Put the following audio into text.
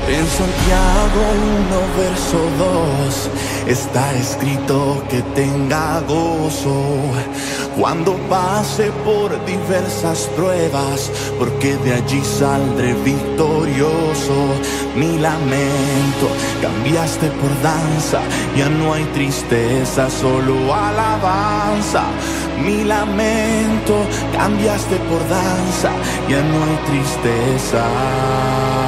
En Santiago 1 verso 2 está escrito que tenga gozo cuando pase por diversas pruebas, porque de allí saldré victorioso. Mi lamento cambiaste por danza, ya no hay tristeza, solo alabanza. Mi lamento cambiaste por danza, ya no hay tristeza.